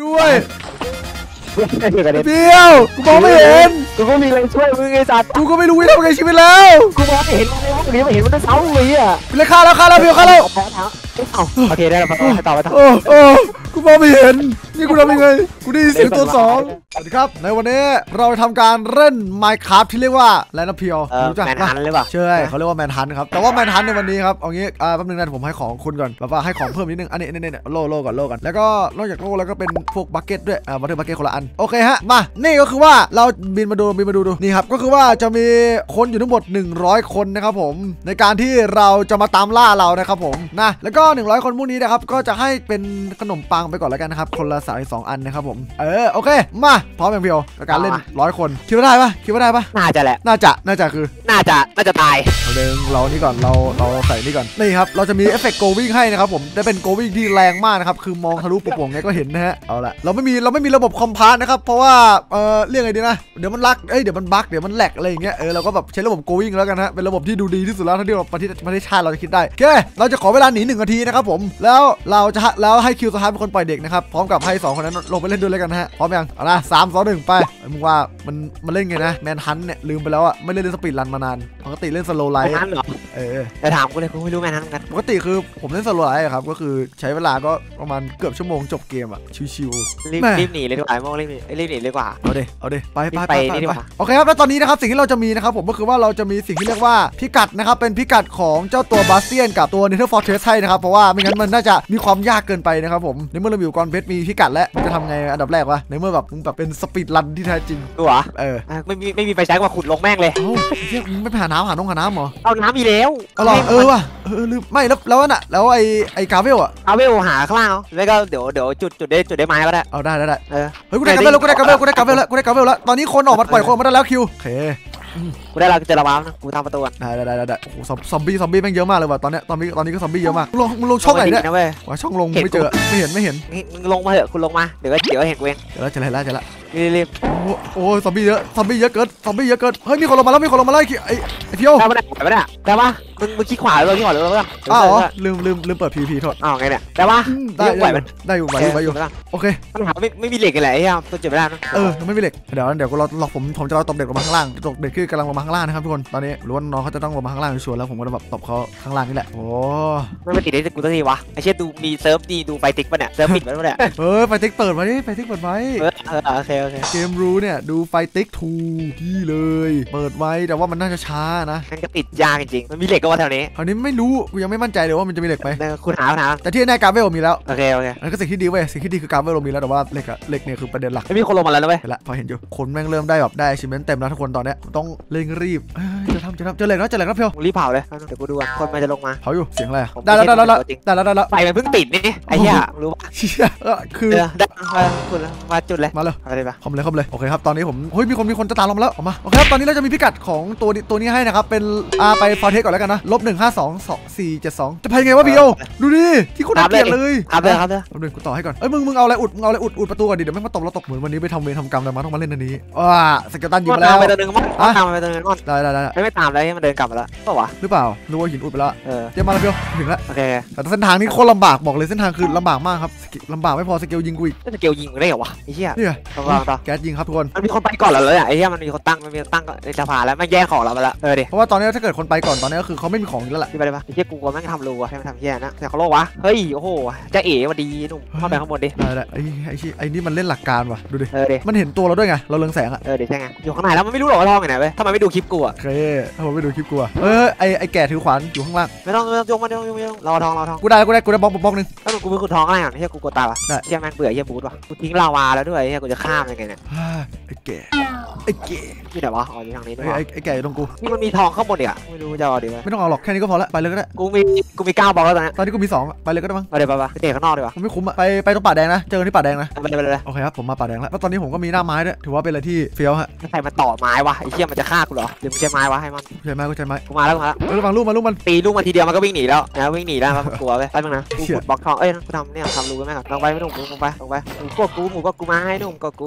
ด้วยเบี้ยวกูมองไม่เห็นกูก็มีอะไรช่วยมึงไอ้สัตว์กูก็ไม่รู้จะทำไงชีวิตแล้วกูมองไม่เห็นมึงไม่เห็นมันด้วยเสาเลยอ่ะเลยฆ่าแล้วเบี้ยวฆ่าแล้วโอเคได้แล้วให้ต่อไปต่อกูมองไม่เห็นนี่กูทำยังไงกูได้เสียงตัว2สวัสดีครับในวันนี้เราทำการเล่น Minecraft ที่เรียกว่าแลนด์เพียวรู้จักแมนฮันหรือเปล่าใช่เขาเรียกว่าแมนฮันครับแต่ว่าแมนฮันในวันนี้ครับเอางี้แป๊บนึงนะผมให้ของคุณก่อนแบบว่าให้ของเพิ่มนิดนึงอันนี้โล่ก่อนแล้วก็นอกจากโล่แล้วก็เป็นพวกบัคเก็ตด้วยบัคเก็ตคนละอันโอเคฮะมานี่ก็คือว่าเราบินมาดูนี่ครับก็คือว่าจะมีคนอยู่ทั้งหมด100คนนะครับผมในการที่เราจะมาตามล่าเรานะครับผมนะแล้วก็100คนพวกนี้นะครับก็จะให้เป็นขนมปังไปก่อนแล้วกันนะครับคนละ32อันนะครับผมโอเคมาพร้อมอย่างเดียวกับการเล่น100คนคิดว่าได้ปะน่าจะแหละน่าจะคือน่าจะตายเอาเดินเรานี่ก่อนเราใส่นี่ก่อนนี่ครับเราจะมีเอฟเฟกต์โกวิ่งให้นะครับผมได้เป็นโกวิ่งที่แรงมากนะครับคือมองทะลุโป่งไงก็เห็นนะฮะเอาละเราไม่มีระบบคอมพาสนะครับเพราะว่าเรียกไงดีนะเดี๋ยวมันลักเดี๋ยวมันบั๊กเดี๋ยวมันแหลกอะไรอย่างเงี้ยเราก็แบบใช้ระบบโกวิ่งแล้วกันฮะเป็นระบบที่ดูดีที่สุดแล้วที่ประเทศชาติเราจะคิดได้โอเคเราจะขอเวลาหนี1 นาทีนะครับผมแล้วให้คิวสตาร์เป็นคนปล่อยเด็กนะครับพร้อมกับให้2คนนั้นลงไปเล่นด้วยเลยกันนะฮะพร้อมยังเอาละ3 2 1ไปมึงว่ามันเล่นไงนะแมนฮันเนี่ยลืมไปแล้วอะไม่เล่นสปีดรันมานานปกติเล่นสโลว์ไลท์แต่ถามกูเลยกูไม่รู้แมนฮันกันปกติคือผมเล่นสโลว์ไลท์ครับก็คือใช้เวลาก็ประมาณเกือบชั่วโมงจบเกมอะชิวๆรีบหนีเลยดีกว่ารีบหนีเลยกว่าเอาดิไปโอเคครับแล้วตอนนี้นะครับสิ่งที่เราจะมีนะครับผมก็คือว่าเราจะมีสิ่งที่เรียกว่าพิกัดนะครับเป็นพิกัดของเจ้าตัวบาสเตียนกับตัวเนเธอร์ฟอร์เทสให้นะครับเพราะว่าไม่งั้นมันน่าจะมีความยากเกินไปนะครับผมในเมื่อเราอยู่ก่อนเพชรมีพิกัดแล้วมันจะทำไงอันดับแรกวะในเมื่อแบบมึงแบบเป็นสปีดรันที่แท้จริงตัวไม่มีไฟใช้มาขุดลงแม่งเลยเฮ้ยไม่ไปหาน้ำเหรอเอาน้ำมีแล้วว่ะลืมไม่แล้วน่ะแล้วไอ้กาเวลหาข้างล่างแล้วก็เดี๋ยวจุดได้ไม้ก็ได้เอาได้เฮ้ยกูได้กาเวลแล้วตอนนี้คนออกมาปล่อยคนมาได้แล้วคิวโอเคกูได้เราจะระวังนะกูทำประตูได้โอ้โหซอมบี้แม่งเยอะมากเลยว่ะตอนนี้ก็ซอมบี้เยอะมากมึงลงช่องไหนเนี่ยว่าช่องลงไม่เจอไม่เห็นมึงลงมาเถอะคุณลงมาเดี๋ยวเห็นกูเองจะละรีบโอ้ซอมบี้เยอะเกินเฮ้ยมีคนลงมาแล้วไอ้เพียวแต่ว่ามึงขี้ขวาเลยลืมเปิด PVP โทษไงเนี่ยแต่ว่าได้อยู่โอเคปัญหาไม่มีเหล็กอะไรไอ้ยังตัวเจ็บไม่ได้นะไม่มีเหล็กเดี๋ยวผมจะตบเด็กลงมาข้างล่างตบเด็กคือกำลังลงมาข้างล่างนะครับทุกคนตอนนี้รู้ว่าน้องเขาจะต้องลงมาข้างล่างชัวร์แล้วผมก็จะแบบตบเขาข้างล่างนี่แหละโอ้ไม่ติดได้กูตัวทีวะไอ้เช่นดูมีเซิร์ฟดีดูไฟติ๊กป่ะเนี่ยเซิร์ฟปิดไว้ป่ะเนี่ยไฟติ๊กเปิดไว้โอเคเกมรู้เนี่ยดูไฟติ๊กทูที่เลยเปิดไว้แต่ว่ามันน่าจะช้านะมันก็ติดยากจริงมันมีเหล็กก็ว่าแถวนี้คราวนี้ไม่รู้กูยังไม่มั่นใจเลยว่ามันจะมีเหล็กไหมคุณหาแต่ที่แน่กาเวลมีแล้วโอเคนั่นก็สิ่งที่ดีเว้ยสิ่งที่ดีคือกาเวลมีแล้วแต่ว่าเหล็กเนี่ยคือประเด็นหลักไม่มีคนลงมาแล้วนะเว้ยพอเห็นอยู่คนแม่งเริ่มได้แบบได้ชิมเมนต์เต็มแล้วทุกคนตอนนี้ต้องเร่งรีบจะทำเจอเหล็กแล้วเพียวรีบเผาเลยเดี๋ยวกูดูคนมันจะลงมาเผาอยู่เสียงอะไรได้แล้วไฟมันเพิ่งติดนี่ไอ้เหี้ยรู้ป่ะคือได้คุณมาจุดเลยมาเลยอะไรปะคอมเลยโอเคครับตอนนี้ผมมีคนจะตามเราแล้วออกมาโอเคครับตอนนี้เราจะมีพิกัดของตัวนี้ให้นะครับเป็นไปฟอร์เทสก่อนแล้วกันนะ-1522472จะไปไงวะพี่โอดูดิที่คุณน่าเกลียดเลยครับกูต่อให้ก่อนมึงเอาอะไรอุดประตูก่อนดิเดี๋ยวไม่มาตบเราตกเหมือนวันนี้ไปทำเวรทำกรรมอะไรมาต้องมาเล่นอันนี้สเกลตันยิงมาแล้วไปตัวนึงมั้งตามไปตัวนึงก่อนได้ไม่ตามแล้วมันเดินกลับมาแล้วป่าวะหรือเปล่านึกว่าหินอุดไปแล้วเดี๋ยวมาแล้วพี่ถึงแล้วโอเคแต่เส้นทางนี้โคตรลำบากบอกเลยเส้นทางคือลำบากมากครับลำบากไม่พอสเกลยิงกูอีกสเกลยิงได้เหรอวะไอ้เหี้ยนี่ต่อแก๊สยิงครับทุกคนมันมีคนไปก่อนแล้วไอ้เหี้ยมันมีคนตั้งในสภาแล้วมันแย่งของเราไปแล้วดิเพราะว่าตอนนี้ถ้าเกิดคนไปก่อนตอนนี้ก็คือเขาไม่มีของแล้วแหละที่ไปได้ปะไอ้เหี้ยกูแม่งทำรูอะให้มันทำเหี้ยนะแต่เขาโลวะเฮ้ยโอ้โหจะเอ๋มาดีหนุ่มเข้าไปข้างบนดิได้ไอ้นี่มันเล่นหลักการว่ะดูดิมันเห็นตัวเราด้วยไงเราเรืองแสงอะดิใช่ไงอยู่ข้างในแล้วมันไม่รู้หรอกว่าท่อไงเว้ยทำไมไม่ดูคลิปกูอะโอเคถ้าผมไม่ดูคลิปกูอะไอ้แก่ถือขวานอยู่ข้างล่างไม่ต้องยกมารอทองกูได้บล็อกนึงแล้วกูไปขุดทองอะไรอ่ะเหี้ยกูกดตายว่ะเหี้ยแม่งเบื่อเหี้ยบูทว่ะกูทิ้งลาวาแล้วด้วยเหี้ยกูจะข้ามยังไงเนี่ยไอ้แก่ที่ไหนวะอยู่ทางนี้ด้วยไอ้แก่อยู่ตรงกูนี่มันมีทองข้างบนอีกอ่ะไม่รู้จะเอาดีไหมไม่ต้องเอาหรอกแค่นี้ก็พอละไปเลยก็ได้กูมี9บล็อกแล้วตอนนี้กูมี2ไปเลยก็ได้มั้งไปเตะข้างนอกดีกว่าไม่คุ้มอะไปตรงป่าแดงนะเจอที่ป่าแดงนะไปเลยโอเคครับผมมาป่าแดงแล้วตอนนี้ผมก็มีหน้าไม้ด้วยถือว่าเป็นอะไรที่เฟี้ยวฮะใครมาต่อไม้วะไอ้เชี่ยมันจะฆ่ากูเหรอหรือมึงใช้ไม้วะให้มันใช้ไม้กูมาแล้วระวังลูกมันตีลูกมันทีเดียวมันก็วิ่งหนีแล้วนะวิ่งหนีแล้วครับกลัวไปมึงนะกูขุดบล็อกทองกูทำเนี่ยทำรูไว้ไหมครับลงไปไม่ต้องลงไปหมูก็กูมาให้นุ่มก็กู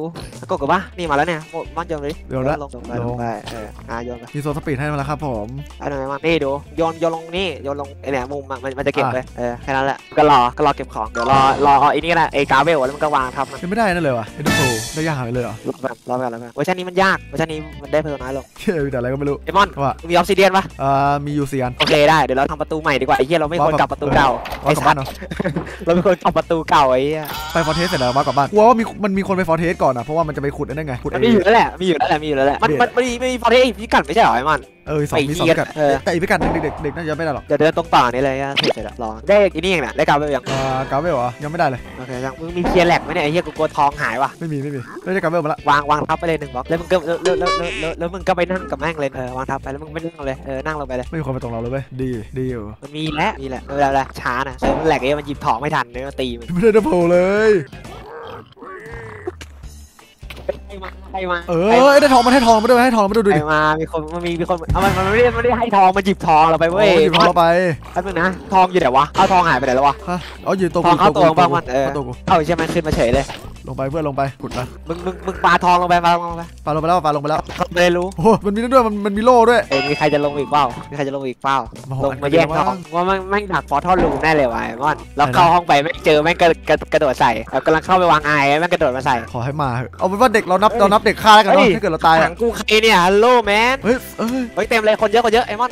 กดปะนี่มาแล้วเนี่ยมันโยนเลยเดี๋ยวละลงไปโยนไปมีโซนสปีดให้มาแล้วครับผมไอ้หน่อยมันนี่ดูโยนลงนี่โยนลงไอ้เนี่ยมุมมันจะเก็บไปแค่นั้นแหละก็รอเก็บของเดี๋ยวรอไอ้นี่ก็ได้ไอ้กาเวลแล้วมันก็วางทับมันยังไม่ได้นั่นเลยวะเอ็นโฟได้ยากหายเลยเหรอรอไปเวอร์ชันนี้มันยากเวอร์ชันนี้มันได้เพอร์น้อยลงเชื่อแต่อะไรก็ไม่รู้ไอ้มอนว่ามีออฟซิเดียนปะมียูเซียนโอเคได้เดี๋ยวเราทำประตูใหม่ดีกว่าไอ้เหี้ยเราไม่ควรกลับประตูเก่าไอ้สัตว์เราไม่ควรกลับประตูเก่าไอ้เหี้ยไปฟอร์เทสเสร็จแล้วมากลับบ้านกลัวว่ามันมีคนไปฟอร์เทสก่อนอ่ะเพราะว่ามันจะไปขุดได้ไงขุดมันมีอยู่แล้วแหละมันมีฟอร์เทสพิกัดไม่ใช่หรอไอ้มันมี2พิกัดแต่อีกพิกัดเด็กน่าจะไม่ได้หรอกเดี๋ยวเดินตรงป่านี่เลยเสร็จแล้วรอได้อีนี่เองน่ะได้กาเวลยังกาเวลเหรอยังไม่ได้เลยโอเคยังมึงมีเพียร์แหลกไหมเนี่ยไอ้เหี้ยกูกลัวทองหายว่ะไม่มีได้กาเวลมาละวางทับไปเลย1 บล็อกแล้วมึงก็แล้วมึงก็ไปนั่งกับแม่งเลยวางทับไปแล้วมึงไม่นั่งเลยนั่งลงไปเลยไม่มีคนไปตรงเราเลยเว้ยดีอยู่มันมีแหละเวลาช้านะมันแหลกไอ้มันหยิบทองไม่ทันเนี่ยมันตีมันไม่ได้ดับเบิลเลยใครมาได้ทองมันให้ทองมาด้วยให้ทองมาดูดิใครมามีคนเอามันไม่ได้ให้ทองมันหยิบทองเราไปเว้ยหยิบทองเราไปแป๊บนึงนะทองอยู่ไหนวะเอาทองหายไปไหนแล้ววะฮะอยู่ตรงทองเข้าตัวบ้างมันตัวกูเอาใช่ไหมขึ้นมาเฉยเลยลงไปเพื่อนลงไปขุดมามึงปาทองลงไปปลาลงไปแล้วเขาไม่รู้โอ้มันมีนั่นด้วยมันมีโล่ด้วยมีใครจะลงอีกเปล่าลงมาแย่งทองว่าแม่งดักฟอร์ทอนรูมแน่เลยว่ะมอนเราเข้าห้องไปแม่งเจอแม่งกระโดดใส่เรากำลังเข้าไปวางไอ้แม่งกระโดดมาใส่ขอให้มาเอาเป็นว่าเด็กเรานับเด็กฆ่าแล้วกันเนาะถ้าเกิดเราตายอ่ะกูใครเนี่ยฮัลโหลแมนเฮ้ยเต็มเลยคนเยอะไอ้มอน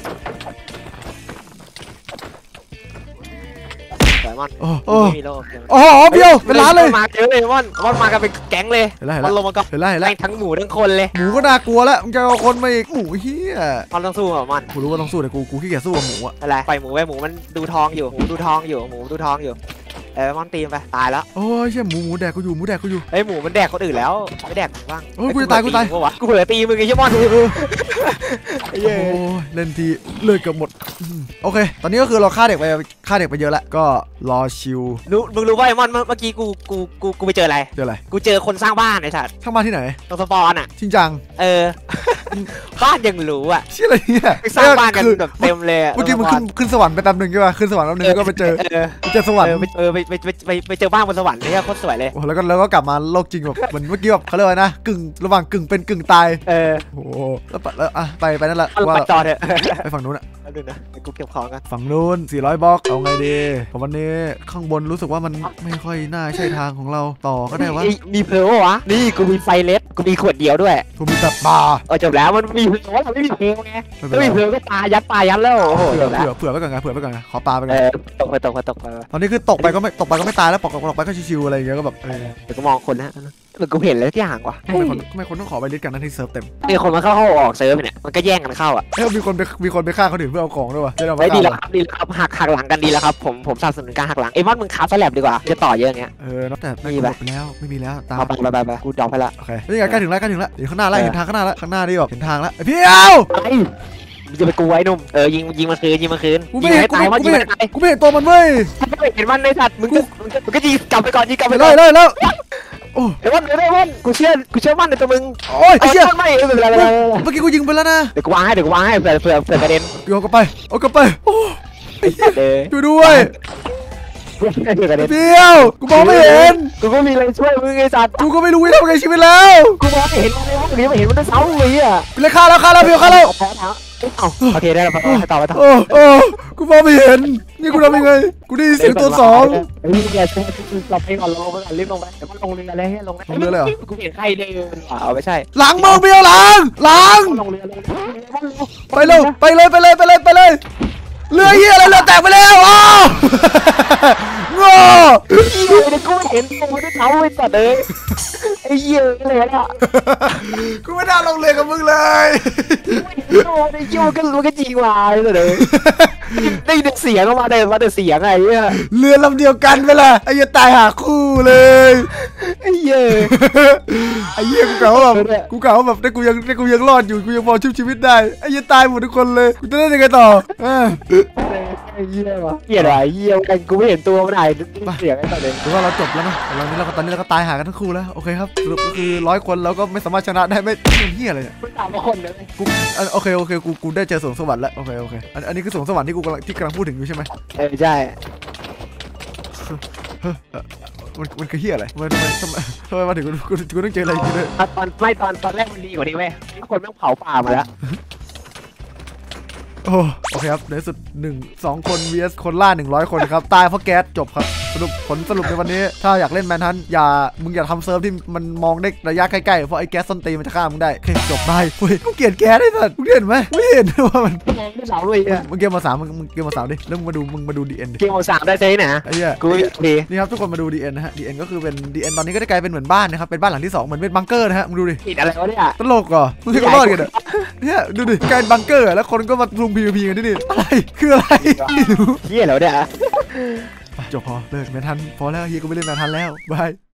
ไม่มีโลกเบี้ยวเป็นล้านเลยมาเยอะเลยมอนมากันเป็นแก๊งเลยมันลงมาก็เห็นแล้วทั้งหมูทั้งคนเลยหมูก็น่ากลัวแล้วมึงจะเอาคนมาอีกหมูเฮียมันต้องสู้อ่ะมันกูรู้ว่าต้องสู้แต่กูขี้เกียจสู้กับหมูอ่ะอะไรปล่อยหมูไปหมูมันดูทองอยู่หมูดูทองอยู่มันตีไปตายแล้วโอ้ยเชี่ยหมูแดกกูอยู่ไอ้หมูมันแดกคนอื่นแล้วไม่แดกบ้างกูจะตายกูเหลือตีมึงไอ้ชั่วโมงโอ้เล่นทีเลือดเกือบหมดโอเคตอนนี้ก็คือเราฆ่าเด็กไปเยอะแล้วก็รอชิวมึงรู้ว่าไอ้มอนเมื่อกี้กูไปเจออะไรกูเจอคนสร้างบ้านไอ้สัตว์สร้างบ้านที่ไหนตรงสปอนอ่ะจริงจังบ้านยังรู้อ่ะชื่ออะไรเนี่ยสร้างบ้านกันแบบเต็มเลยเมื่อกี้มึงขึ้นสวรรค์ไปแป๊บนึงใช่ป่ะขึ้นสวรรค์แป๊บนึงก็ไปเจอสวรรค์ไปเจอบ้านบนสวรรค์นี่โคตรสวยเลยแล้วก็กลับมาโลกจริงแบบเหมือนเมื่อกี้แบบเขาเรียกว่านะระหว่างกึ่งเป็นกึ่งตายโอ้แล้วไปนั่นแหละว่าจอเถอะไปฝั่งนู้นอ่ะดูนะกูเก็บของกันฝั่งนู้น400 บล็อกเอาไงดีผมวันนี้ข้างบนรู้สึกว่ามันไม่ค่อยน่าใช่ทางของเราต่อก็ได้วะมีเพลวะนี่กูมีไฟเล็ดกูมีขวดเดียวด้วยกูมีแต่ปลาจบแล้วมันมีเพลวเราไม่มีเพลวไงไม่มีเพลวก็ปลายัดแล้วโอ้โหเผื่อไว้ก่อนขอปลาไปก่อนตกไปตอนนี้คือตกไปก็ไม่ตายแล้วตกไปก็ชิวๆอะไรอย่างเงี้ยก็แบบเดี๋ยวก็มองคนนะเหมือนกูเห็นเลยที่ห่างกว่าทำไมคนต้องขอไปลิสต์กันนะที่เซิร์ฟเต็มมีคนมาเข้าออกเซิร์ฟเนี่ยมันก็แย่งกันเข้าอ่ะมีคนไปฆ่าเขาถึงเพื่อเอาของด้วยวะไม่ดีแล้วครับหักหลังกันดีแล้วครับผมสนับสนุนการหักหลังไอ้มอนมึงคาสแลบดีกว่าจะต่อเยอะเงี้ยแต่ไม่มีแล้วไม่มีแล้วตามไปกูดอกไปละโอเคนี่ไงใกล้ถึงแล้วเดี๋ยวข้างหน้าแล้วเห็นทางข้างหน้าแล้วข้างหน้านี่แบบเห็นทางแล้วพี่จะไปกูไอ้นุ่มยิงมาคืนกูไม่เห็นตัวมันเว้ยเห็นมันในสัตว์มึงก็ยิงกลับไปก่อนได้แล้วโอ้เดี๋ยวมันกูเชื่อมั่นในตัวมึงโอ้ยไอ้เชี่ยไม่เป็นไรเมื่อกี้กูยิงไปแล้วนะเดี๋ยวกูวางให้เผื่อกระเด็นเอากลับไปโอ้ดูด้วยเดียวกูมองไม่เห็นกูก็มีอะไรช่วยมึงไอ้สัตว์กูก็ไม่รู้จะทำไงชีวิตแล้วกูมองไม่เห็นเลยไม่เห็นมันจะเซ้าเลยอ่ะไปเลยฆ่าแล้วเพียวฆ่าแล้วโอเคได้แล้วต่อกูมองไม่เห็นนี่กูทำยังไงกูได้เสียงตัว2 นี่แกช่วยเราไปก่อนลงไปรีบลงไปแต่มันลงเรืออะไรให้ลงเรือเลยเหรอกูเห็นใครเดินไม่ใช่หลังมึงเพียวหลังลงเรือไปเลยเรือเหี้ยอะไรเรือแตกไปแล้วอ้าวโง่กูเห็นตัวด้วยเขาไอ้สัตว์เลยไอ้เหี้ยเลยอ่ะกูไม่ได้ลงเรือกับมึงเลยโอ้ไอ้เหี้ยมันก็จริงว่ะเลยได้เสียงออกมาได้เสียงไงเนี่ยเรือลำเดียวกันไปละไอ้ยัยตายหาคู่เลยไอ้เหี้ยกูกล่าวแบบได้กูยังรอดอยู่กูยังพอชีวิตได้ไอ้ยัยตายหมดทุกคนเลยกูจะได้ยังไงต่อไอ้เหี้ยวะเหี้ยอะไรเหี้ยกันกูไม่เห็นตัวมันไหนเสียงไอ้สัตว์เลยหรือว่าเราจบแล้วนะตอนนี้เราก็ตายหากันทั้งคู่แล้วโอเคครับสรุปก็คือ100 คนเราก็ไม่สามารถชนะได้ไม่เหี้ยอะไรเนี่ย 300 คนเลยโอเคกูได้เจอสวงสวรรค์แล้วโอเคอันนี้คือสวงสวรรค์ที่กำลังพูดถึงอยู่ใช่ไหมใช่มันคือเฮียอะไรทำไมมาถึงกูต้องเจออะไรอย่างเงี้ยตอนแรกมันดีกว่านี้เว้ยคนแม่งเผาป่ามาแล้วโอเคครับในสุด2 คน vs คนล่า100 คนครับตายเพราะแก๊สจบครับผลสรุปในวันนี้ถ้าอยากเล่นแมนทันมึงอย่าทำเซิร์ฟที่มันมองได้ระยะใกล้ๆเพราะไอ้แก๊สส้นตีนมันจะฆ่ามึงได้โอเคจบได้เฮ้ยกูเกลียดแก๊สไอ้สัสมึงเห็นไหมไม่เห็นว่ามันไม่เสาเลยอ่ะมึงเกมมา3มึงเกมมา3ดิแล้วมึงมาดูดีเอ็นดิเกมเอา3ได้ใช่ไหมไอ้เหี้ยกูดีนี่ครับทุกคนมาดูดีเอ็นนะฮะดีเอ็นก็คือเป็นดีเอ็นตอนนี้ก็ได้กลายเป็นเหมือนบ้านนะครับเป็นบ้านหลังที่2เหมือนเป็นบังเกอร์นะฮะมึงดูดิผิดอะไรวะเนี่ยตลกเหรอมึงให้เขารอดกันเนี่ยดูดิกลายเป็นบังเกอร์แล้วคนก็มารุม PVP กันนี่อะไรคืออะไรไม่รู้เฮียแล้วเนี่ยจบพอเลิกแมนทันพอแล้วเฮียกูไม่เล่นแมนทันแล้วบาย